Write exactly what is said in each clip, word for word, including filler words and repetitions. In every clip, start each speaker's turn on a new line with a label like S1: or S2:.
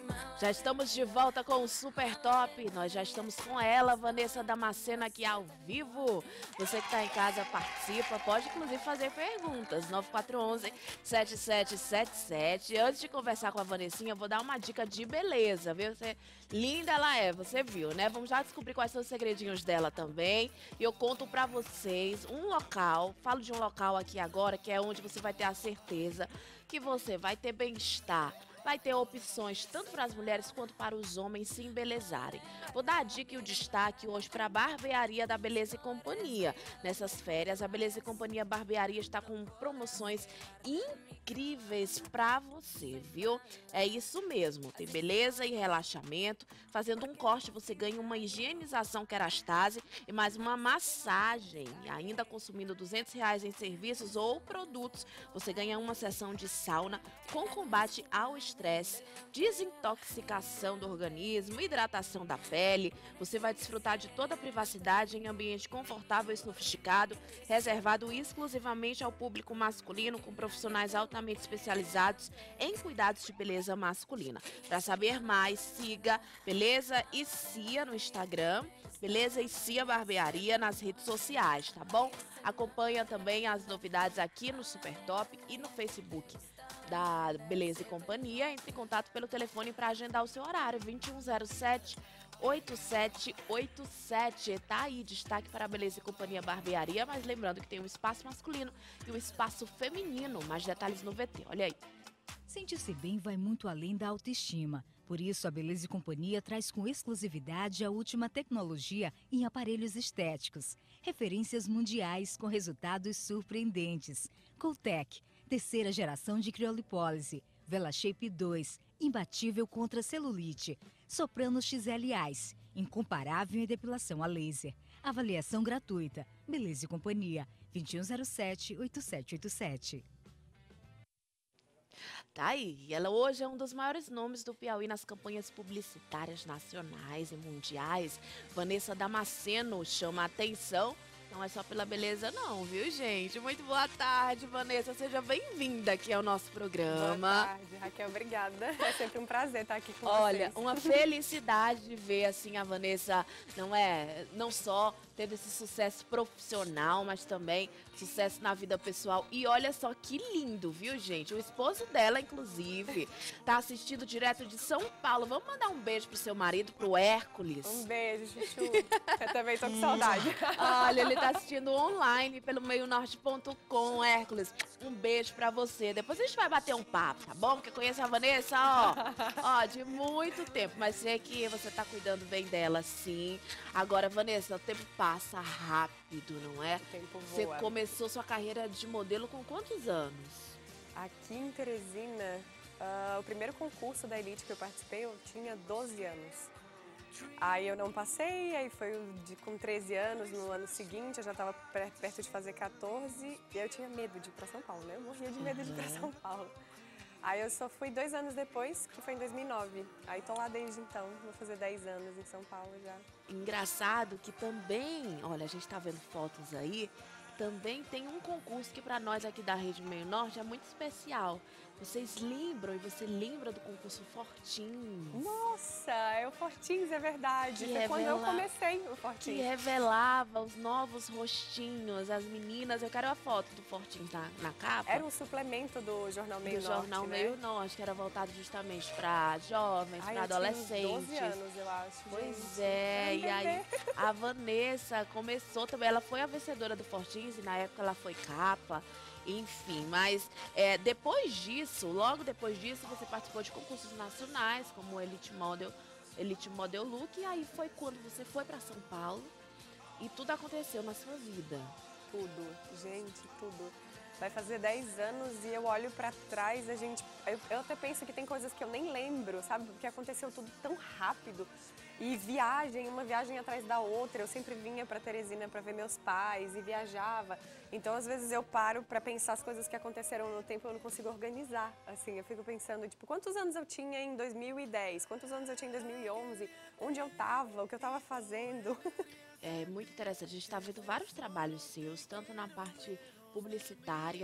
S1: Já estamos de volta com o Super Top. Nós já estamos com ela, Vanessa Damasceno, aqui ao vivo. Você que está em casa participa, pode inclusive fazer perguntas. nove quatro um um, sete sete sete sete. Antes de conversar com a Vanessinha, eu vou dar uma dica de beleza, viu? Você, linda ela é, você viu, né? Vamos já descobrir quais são os segredinhos dela também. E eu conto pra vocês um local, falo de um local aqui agora, que é onde você vai ter a certeza que você vai ter bem-estar. Vai ter opções tanto para as mulheres quanto para os homens se embelezarem. Vou dar a dica e o destaque hoje para a Barbearia da Beleza e Companhia. Nessas férias, a Beleza e Companhia Barbearia está com promoções incríveis para você, viu? É isso mesmo, tem beleza e relaxamento. Fazendo um corte, você ganha uma higienização kerastase e mais uma massagem. E ainda consumindo duzentos reais em serviços ou produtos, você ganha uma sessão de sauna com combate ao estresse. Estresse, desintoxicação do organismo, hidratação da pele. Você vai desfrutar de toda a privacidade em ambiente confortável e sofisticado, reservado exclusivamente ao público masculino, com profissionais altamente especializados em cuidados de beleza masculina. Para saber mais, siga Beleza e Cia no Instagram, Beleza e Cia Barbearia nas redes sociais, tá bom? Acompanha também as novidades aqui no Super Top e no Facebook da Beleza e Companhia. Entre em contato pelo telefone para agendar o seu horário, vinte e um zero sete, oito sete oito sete. Tá aí, destaque para a Beleza e Companhia Barbearia, mas lembrando que tem um espaço masculino e um espaço feminino. Mais detalhes no V T, olha aí.
S2: Sentir-se bem vai muito além da autoestima. Por isso, a Beleza e Companhia traz com exclusividade a última tecnologia em aparelhos estéticos. Referências mundiais com resultados surpreendentes. Coltec, terceira geração de criolipólise. VelaShape dois, imbatível contra celulite. Soprano X L Ice, incomparável em depilação a laser. Avaliação gratuita. Beleza e Companhia, vinte e um zero sete, oito sete oito sete.
S1: Tá aí, ela hoje é um dos maiores nomes do Piauí nas campanhas publicitárias nacionais e mundiais. Vanessa Damasceno chama a atenção, não é só pela beleza não, viu gente? Muito boa tarde, Vanessa, seja bem-vinda aqui ao nosso programa.
S3: Boa tarde, Raquel, obrigada. É sempre um prazer estar aqui com
S1: Olha,
S3: vocês.
S1: Olha, uma felicidade de ver assim a Vanessa, não é, não só teve esse sucesso profissional, mas também sucesso na vida pessoal. E olha só que lindo, viu, gente? O esposo dela, inclusive, tá assistindo direto de São Paulo. Vamos mandar um beijo pro seu marido, pro Hércules.
S3: Um beijo, Chuchu. Eu também tô com saudade.
S1: Olha, ele tá assistindo online pelo meio norte ponto com, Hércules. Um beijo pra você. Depois a gente vai bater um papo, tá bom? Porque eu conheço a Vanessa, ó, ó, de muito tempo. Mas sei que você tá cuidando bem dela, sim. Agora, Vanessa, o tempo passa rápido, não é?
S3: O tempo
S1: Você
S3: voa.
S1: começou sua carreira de modelo com quantos anos?
S3: Aqui em Teresina, uh, o primeiro concurso da Elite que eu participei, eu tinha doze anos. Aí eu não passei, aí foi de, com treze anos, no ano seguinte eu já estava perto de fazer quatorze e eu tinha medo de ir para São Paulo, né? Eu morria de medo de ir para São Paulo. Aí eu só fui dois anos depois, que foi em dois mil e nove. Aí tô lá desde então, vou fazer dez anos em São Paulo já.
S1: Engraçado que também, olha, a gente tá vendo fotos aí, também tem um concurso que para nós aqui da Rede Meio Norte é muito especial. Vocês lembram e você lembra do concurso Fortins?
S3: Nossa, é o Fortins, é verdade.
S1: Que
S3: Foi quando
S1: revela-
S3: eu comecei o
S1: Que
S3: Fortins.
S1: revelava os novos rostinhos, as meninas. Eu quero a foto do Fortins na, na capa.
S3: Era um suplemento do Jornal Meio
S1: do
S3: Norte,
S1: Jornal
S3: né?
S1: Meio Norte, que era voltado justamente para jovens,
S3: Ai,
S1: para
S3: eu tinha uns
S1: adolescentes.
S3: doze anos, eu acho.
S1: Pois
S3: gente.
S1: é,
S3: Era um
S1: e aí
S3: bebê.
S1: a Vanessa começou também, ela foi a vencedora do Fortins e na época ela foi capa, enfim, mas é, depois disso, logo depois disso, você participou de concursos nacionais, como o Elite Model, Elite Model Look, e aí foi quando você foi para São Paulo e tudo aconteceu na sua vida.
S3: Tudo, gente, tudo. Vai fazer dez anos e eu olho pra trás, a gente... Eu, eu até penso que tem coisas que eu nem lembro, sabe? Porque aconteceu tudo tão rápido. E viagem, uma viagem atrás da outra. Eu sempre vinha pra Teresina pra ver meus pais e viajava. Então, às vezes, eu paro pra pensar as coisas que aconteceram no tempo e eu não consigo organizar. Assim, eu fico pensando, tipo, quantos anos eu tinha em dois mil e dez? Quantos anos eu tinha em dois mil e onze? Onde eu tava? O que eu tava fazendo?
S1: É muito interessante, a gente está vendo vários trabalhos seus, tanto na parte publicitária,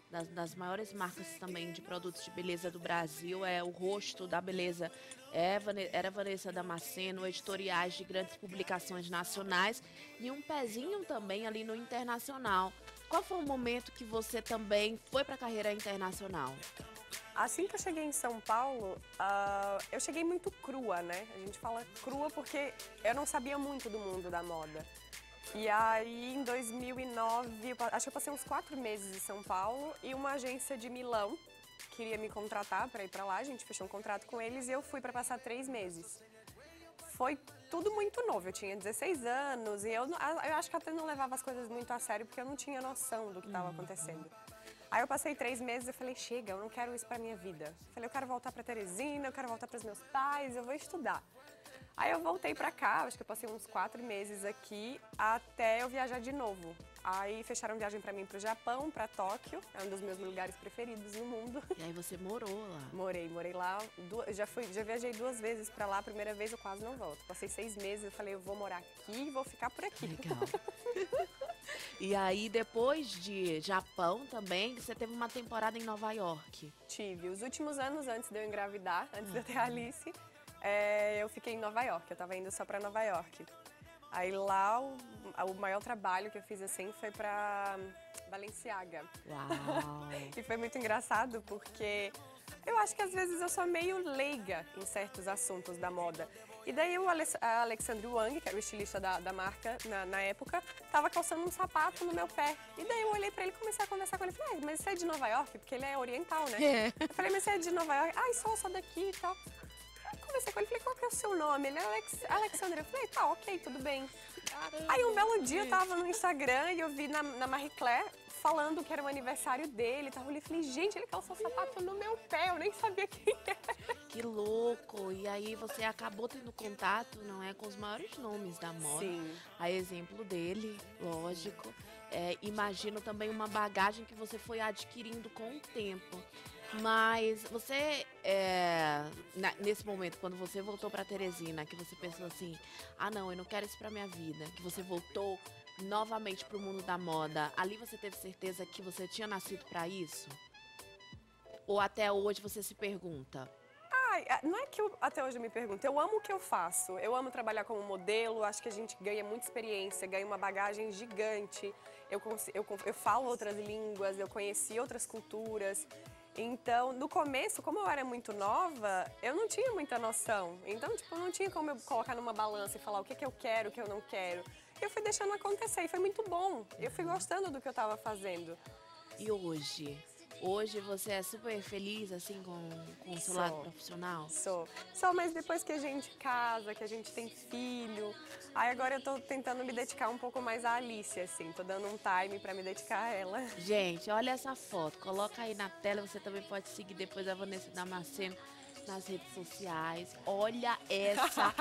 S1: das, das maiores marcas também de produtos de beleza do Brasil. É o rosto da beleza. É, Vane- era Vanessa Damasceno, editoriais de grandes publicações nacionais e um pezinho também ali no internacional. Qual foi o momento que você também foi para a carreira internacional?
S3: Assim que eu cheguei em São Paulo, ah, eu cheguei muito crua, né? A gente fala crua porque eu não sabia muito do mundo da moda. E aí, em dois mil e nove, eu pa- acho que eu passei uns quatro meses em São Paulo e uma agência de Milão queria me contratar para ir para lá. A gente fechou um contrato com eles e eu fui para passar três meses. Foi tudo muito novo, eu tinha dezesseis anos e eu, não- ah, eu acho que até não levava as coisas muito a sério porque eu não tinha noção do que estava acontecendo. Aí eu passei três meses e falei, chega, eu não quero isso pra minha vida. Eu falei, eu quero voltar pra Teresina, eu quero voltar pros meus pais, eu vou estudar. Aí eu voltei pra cá, acho que eu passei uns quatro meses aqui, até eu viajar de novo. Aí fecharam viagem pra mim pro Japão, pra Tóquio, é um dos meus lugares preferidos no mundo.
S1: E aí você morou lá.
S3: Morei, morei lá, du- já, fui, já viajei duas vezes pra lá, a primeira vez eu quase não volto. Passei seis meses, eu falei, eu vou morar aqui e vou ficar por aqui.
S1: Legal. E aí, depois de Japão também, você teve uma temporada em Nova York.
S3: Tive. Os últimos anos antes de eu engravidar, antes de eu ter a Alice, é, eu fiquei em Nova York. Eu tava indo só pra Nova York. Aí lá, o, o maior trabalho que eu fiz assim foi pra Balenciaga.
S1: Uau!
S3: E foi muito engraçado porque eu acho que às vezes eu sou meio leiga em certos assuntos da moda. E daí o Alex- a Alexandre Wang, que era o estilista da, da marca na, na época, tava calçando um sapato no meu pé. E daí eu olhei pra ele e comecei a conversar com ele. Falei, ah, mas você é de Nova York? Porque ele é oriental, né?
S1: É.
S3: Eu falei, mas você é de Nova York? Ah, sou, sou daqui e tal. Aí conversei com ele, falei, qual que é o seu nome? Ele é Alex, Alexandre. Eu falei, tá, ok, tudo bem. Aí um belo dia eu tava no Instagram e eu vi na, na Marie Claire falando que era o aniversário dele. Tava ali e falei, gente, ele calçou o sapato no meu pé, eu nem sabia quem era.
S1: Que louco! E aí você acabou tendo contato, não é, com os maiores nomes da moda.
S3: Sim.
S1: A exemplo dele, lógico. É, imagino também uma bagagem que você foi adquirindo com o tempo. Mas você, é, na- nesse momento, quando você voltou para Teresina, que você pensou assim, ah não, eu não quero isso para minha vida, que você voltou novamente para o mundo da moda, ali você teve certeza que você tinha nascido para isso? Ou até hoje você se pergunta?
S3: Ai, a- não é que eu, até hoje eu me pergunto, eu amo o que eu faço, eu amo trabalhar como modelo, acho que a gente ganha muita experiência, ganha uma bagagem gigante, eu, cons- eu, con- eu falo outras línguas, eu conheci outras culturas, então no começo, como eu era muito nova, eu não tinha muita noção, então tipo, não tinha como eu colocar numa balança e falar o que, que eu quero, o que eu não quero, eu fui deixando acontecer e foi muito bom, eu fui gostando do que eu estava fazendo.
S1: E hoje? Hoje você é super feliz, assim, com, com o seu lado
S3: Sou.
S1: profissional?
S3: Sou. Sou, mas depois que a gente casa, que a gente tem filho, aí agora eu tô tentando me dedicar um pouco mais à Alice, assim. Tô dando um time pra me dedicar a ela.
S1: Gente, olha essa foto. Coloca aí na tela. Você também pode seguir depois a Vanessa Damasceno nas redes sociais. Olha essa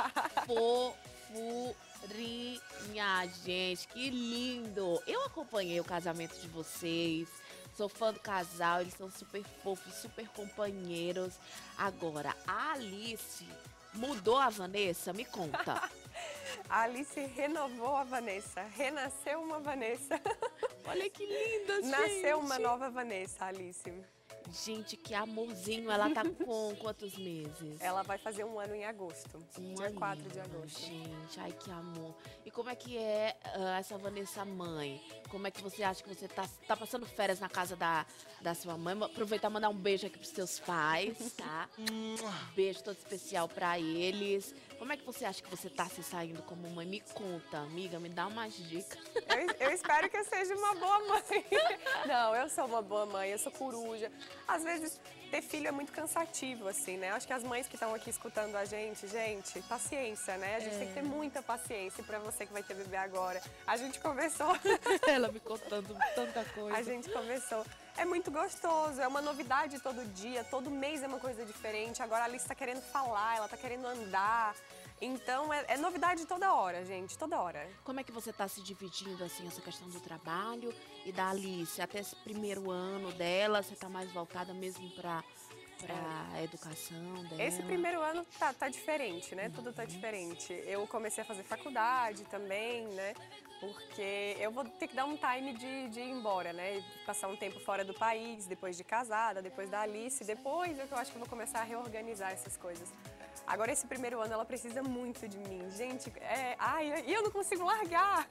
S1: fofurinha, gente. Que lindo. Eu acompanhei o casamento de vocês. Sou fã do casal. Eles são super fofos, super companheiros. Agora, a Alice mudou a Vanessa? Me conta.
S3: A Alice renovou a Vanessa, renasceu uma Vanessa.
S1: Olha que linda, gente.
S3: Nasceu uma nova Vanessa, Alice.
S1: Gente, que amorzinho. Ela tá com quantos meses?
S3: Ela vai fazer um ano em agosto,
S1: Um
S3: dia quatro de
S1: aninho,
S3: agosto.
S1: Gente, ai que amor. E como é que é ah, essa Vanessa mãe? Como é que você acha que você tá, tá passando férias na casa da, da sua mãe? Aproveitar e mandar um beijo aqui pros seus pais, tá? Um beijo todo especial pra eles. Como é que você acha que você tá se saindo como mãe? Me conta, amiga, me dá umas dicas.
S3: Eu, eu espero que eu seja uma boa mãe. Não, eu sou uma boa mãe, eu sou coruja. Às vezes, ter filho é muito cansativo, assim, né? Acho que as mães que estão aqui escutando a gente, gente, paciência, né? A gente
S1: É.
S3: tem que ter muita paciência. E pra você que vai ter bebê agora, a gente conversou,
S1: Ela me contando tanta coisa.
S3: a gente conversou. É muito gostoso, é uma novidade todo dia, todo mês é uma coisa diferente. Agora a Alice tá querendo falar, ela tá querendo andar. Então, é, é novidade toda hora, gente, toda hora.
S1: Como é que você tá se dividindo, assim, essa questão do trabalho e da Alice? Até esse primeiro ano dela, você tá mais voltada mesmo pra pra educação dela?
S3: Esse primeiro ano tá, tá diferente, né? Tudo tá diferente. Eu comecei a fazer faculdade também, né? Porque eu vou ter que dar um time de, de ir embora, né? Passar um tempo fora do país, depois de casada, depois da Alice. Depois é que eu acho que eu vou começar a reorganizar essas coisas. Agora, esse primeiro ano, ela precisa muito de mim. Gente, é... ai, e eu não consigo largar.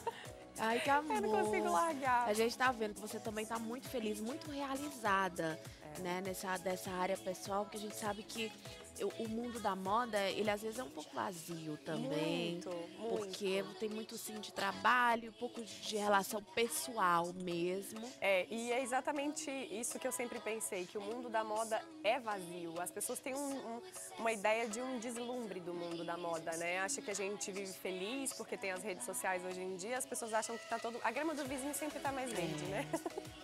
S1: Ai, que amor.
S3: Eu não consigo largar.
S1: A gente tá vendo que você também tá muito feliz, muito realizada, é. né, nessa dessa área pessoal, porque a gente sabe que eu, o mundo da moda, ele às vezes é um pouco vazio também.
S3: Muito, muito.
S1: Porque tem muito, sim, de trabalho, um pouco de relação pessoal mesmo.
S3: É, e é exatamente isso que eu sempre pensei, que o mundo da moda é vazio. As pessoas têm um, um, uma ideia de um deslumbre do mundo da moda, né? Acha que a gente vive feliz porque tem as redes sociais hoje em dia, as pessoas acham que tá todo... A grama do vizinho sempre tá mais verde,
S1: É.
S3: né?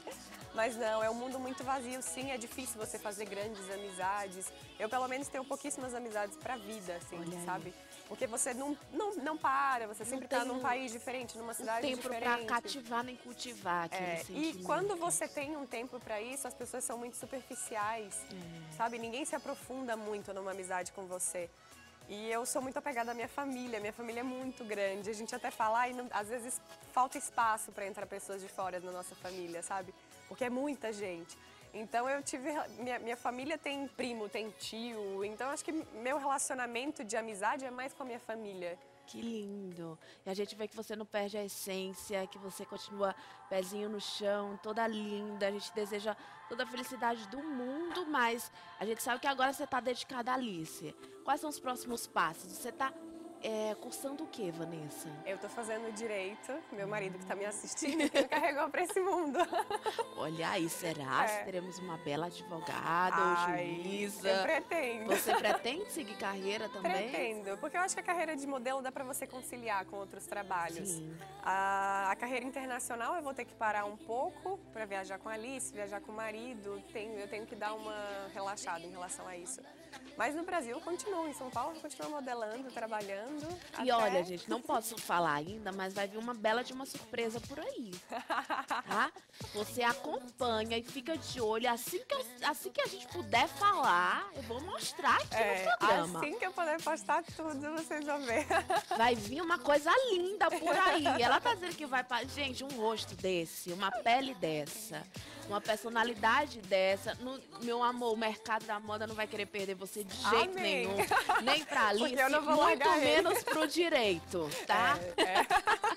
S3: Mas não, é um mundo muito vazio, sim, é difícil você fazer grandes amizades. Eu, pelo menos, tenho pouquíssimas amizades pra vida, assim,
S1: Olha
S3: sabe?
S1: aí.
S3: Porque você não, não, não para, você sempre tá
S1: tem
S3: num
S1: um-
S3: país diferente, numa cidade
S1: Um tempo
S3: diferente.
S1: pra cativar nem cultivar aquele
S3: É, e
S1: sentimento.
S3: quando você tem um tempo pra isso, as pessoas são muito superficiais, sabe? Ninguém se aprofunda muito numa amizade com você. E eu sou muito apegada à minha família, minha família é muito grande. A gente até fala, ai, não- às vezes falta espaço pra entrar pessoas de fora na nossa família, sabe? Porque é muita gente. Então eu tive, minha, minha família tem primo, tem tio, então acho que meu relacionamento de amizade é mais com a minha família.
S1: Que lindo. E a gente vê que você não perde a essência, que você continua pezinho no chão, toda linda. A gente deseja toda a felicidade do mundo, mas a gente sabe que agora você está dedicada à Alice. Quais são os próximos passos? Você está cursando o quê, Vanessa?
S3: Eu tô fazendo direito, meu marido que tá me assistindo, que me carregou pra esse mundo.
S1: Olha aí, será
S3: É.
S1: que teremos uma bela advogada
S3: Ai,
S1: ou juíza?
S3: eu pretendo.
S1: Você pretende seguir carreira também?
S3: Pretendo, porque eu acho que a carreira de modelo dá pra você conciliar com outros trabalhos.
S1: Sim.
S3: A, a carreira internacional eu vou ter que parar um pouco pra viajar com a Alice, viajar com o marido. Tenho, eu tenho que dar uma relaxada em relação a isso. Mas no Brasil eu continuo, em São Paulo eu continuo modelando, trabalhando.
S1: E
S3: até-
S1: olha, gente, não posso falar ainda, mas vai vir uma bela de uma surpresa por aí, tá? Você acompanha e fica de olho. Assim que, eu- assim que a gente puder falar, eu vou mostrar aqui
S3: É,
S1: no programa.
S3: assim que eu puder postar tudo, vocês vão ver.
S1: Vai vir uma coisa linda por aí. Ela tá dizendo que vai... pra- Gente, um rosto desse, uma pele dessa, uma personalidade dessa. No- meu amor, o mercado da moda não vai querer perder você de jeito
S3: Amém.
S1: nenhum. Nem pra Alice,
S3: Porque eu não vou
S1: muito
S3: largar ele.
S1: menos pro direito, tá?
S3: É, é.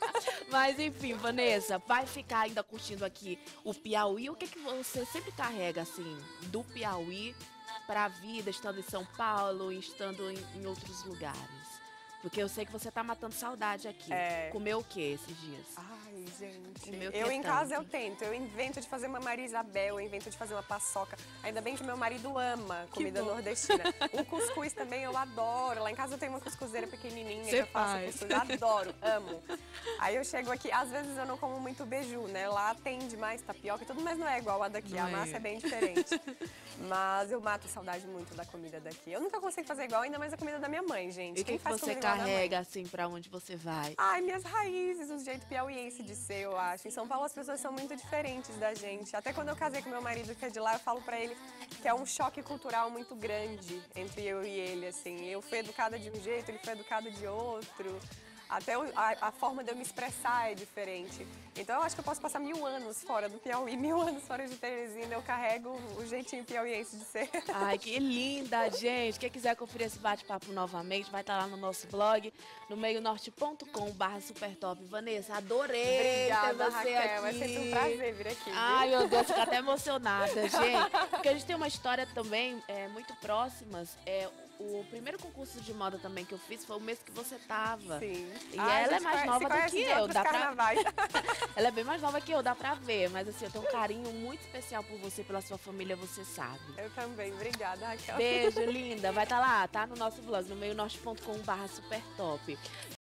S1: Mas enfim, Vanessa, vai ficar ainda curtindo aqui o Piauí. O que, que você sempre carrega, assim, do Piauí pra vida, estando em São Paulo, estando em, em outros lugares? Porque eu sei que você tá matando saudade aqui.
S3: É.
S1: Comeu o que esses dias?
S3: Ai, gente.
S1: Comeu que
S3: Eu
S1: é
S3: em casa eu
S1: tanto.
S3: tento. Eu invento de fazer uma Maria Isabel, eu invento de fazer uma paçoca. Ainda bem que meu marido ama comida
S1: bom.
S3: nordestina. O cuscuz também eu adoro. Lá em casa eu tenho uma cuscuzeira pequenininha
S1: Você
S3: que eu faço
S1: faz.
S3: cuscuz. Adoro, amo. Aí eu chego aqui, às vezes eu não como muito beiju, né? Lá tem demais tapioca e tudo, mas não é igual a daqui.
S1: Não
S3: a massa
S1: é.
S3: é bem diferente. Mas eu mato saudade muito da comida daqui. Eu nunca consigo fazer igual, ainda mais a comida da minha mãe, gente.
S1: E o que,
S3: Quem
S1: que
S3: faz
S1: você
S3: comida igual a minha mãe?
S1: carrega, assim, pra onde você vai?
S3: Ai, minhas raízes, o jeito piauiense de ser, eu acho. Em São Paulo as pessoas são muito diferentes da gente. Até quando eu casei com meu marido, que é de lá, eu falo pra ele que é um choque cultural muito grande entre eu e ele, assim. Eu fui educada de um jeito, ele foi educado de outro. Até o- a, a forma de eu me expressar é diferente. Então eu acho que eu posso passar mil anos fora do Piauí, mil anos fora de Teresina, eu carrego o jeitinho piauiense de ser.
S1: Ai, que linda, gente. Quem quiser conferir esse bate-papo novamente, vai estar lá no nosso blog, no meio norte ponto com barra supertop. Vanessa, adorei
S3: Obrigada,
S1: ter você
S3: Raquel.
S1: aqui.
S3: É sempre um prazer vir aqui. viu?
S1: Ai, meu Deus, fico até emocionada, gente. Porque a gente tem uma história também é, muito próximas. É, o primeiro concurso de moda também que eu fiz foi o mês que você tava.
S3: Sim.
S1: E
S3: Ah, a
S1: ela é
S3: gente
S1: mais
S3: conhe-
S1: nova
S3: se
S1: do
S3: conhece
S1: que
S3: de
S1: eu,
S3: outros
S1: dá pra-
S3: carnavais.
S1: Ela é bem mais nova que eu, dá pra ver. Mas assim, eu tenho um carinho muito especial por você, pela sua família, você sabe.
S3: Eu também, obrigada, Raquel.
S1: Beijo, linda. Vai estar lá, tá? No nosso blog, no meio norte ponto com barra supertop.